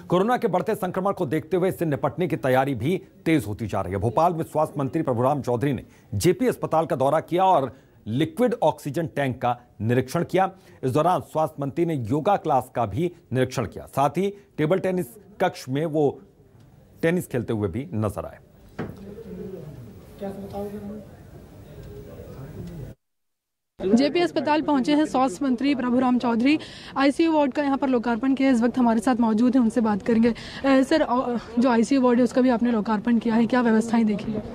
Corona के बढ़ते संक्रमण को देखते हुए इससे निपटने की तैयारी भी तेज होती जा रही है। भोपाल में स्वास्थ्य मंत्री प्रभुराम चौधरी ने जेपी अस्पताल का दौरा किया और लिक्विड ऑक्सीजन टैंक का निरीक्षण किया। इस दौरान स्वास्थ्य मंत्री ने योगा क्लास का भी निरीक्षण किया। साथ ही टेबल टेनिस कक्ष में वो टेनिस खेलते हुए भी नजर आए। जेपी अस्पताल पहुंचे हैं स्वास्थ्य मंत्री प्रभुराम चौधरी। आईसीयू वार्ड का यहां पर लोकार्पण किया। इस वक्त हमारे साथ मौजूद हैं, उनसे बात करेंगे। सर, जो आईसीयू वार्ड है उसका भी आपने लोकार्पण किया है, क्या व्यवस्थाएं देखी है?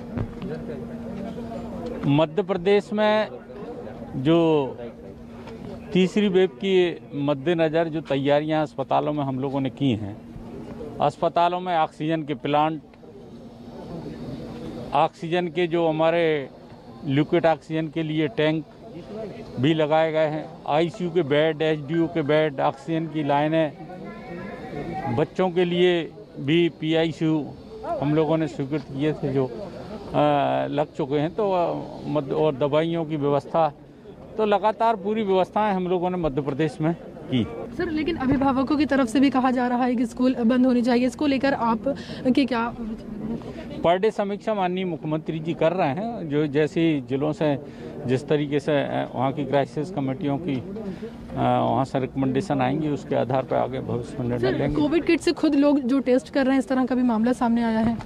मध्य प्रदेश में जो तीसरी वेव की मद्देनज़र जो तैयारियां अस्पतालों में हम लोगों ने की हैं, अस्पतालों में ऑक्सीजन के प्लांट, ऑक्सीजन के जो हमारे लिक्विड ऑक्सीजन के लिए टैंक भी लगाए गए हैं, आईसीयू के बेड, एचडीयू के बेड, ऑक्सीजन की लाइनें, बच्चों के लिए भी पीआईसीयू हम लोगों ने स्वीकृत किए थे जो लग चुके हैं, तो और दवाइयों की व्यवस्था, तो लगातार पूरी व्यवस्थाएं हम लोगों ने मध्य प्रदेश में की। सर, लेकिन अभिभावकों की तरफ से भी कहा जा रहा है कि स्कूल बंद होनी चाहिए, इसको लेकर आप की क्या? पर डे समीक्षा माननीय मुख्यमंत्री जी कर रहे हैं, जो जैसे जिलों से जिस तरीके से वहाँ की क्राइसिस कमेटियों की वहाँ से रिकमेंडेशन आएंगी, उसके आधार पर आगे भविष्य में निर्णय लेंगे। कोविड किट से खुद लोग जो टेस्ट कर रहे हैं, इस तरह का भी मामला सामने आया है।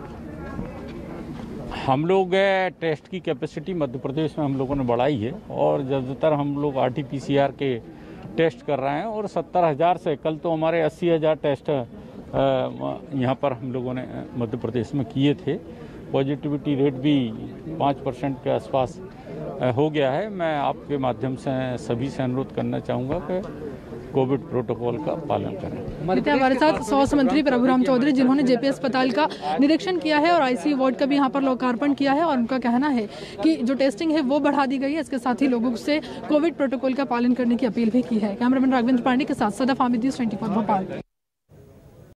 हम लोग टेस्ट की कैपेसिटी मध्य प्रदेश में हम लोगों ने बढ़ाई है और ज़्यादातर हम लोग RT-PCR के टेस्ट कर रहे हैं और 70,000 से कल तो हमारे 80,000 टेस्ट यहाँ पर हम लोगों ने मध्य प्रदेश में किए थे। पॉजिटिविटी रेट भी 5% के आसपास हो गया है। मैं आपके माध्यम से सभी से अनुरोध करना चाहूँगा कि कोविड प्रोटोकॉल का पालन करें। हमारे साथ स्वास्थ्य मंत्री प्रभुराम चौधरी, जिन्होंने जेपी अस्पताल का निरीक्षण किया है और आईसीयू वार्ड का भी यहाँ पर लोकार्पण किया है, और उनका कहना है कि जो टेस्टिंग है वो बढ़ा दी गई है। इसके साथ ही लोगों से कोविड प्रोटोकॉल का पालन करने की अपील भी की है। कैमरामैन राघवेंद्र पांडे के साथ सदाफ आमिद, 24 भोपाल।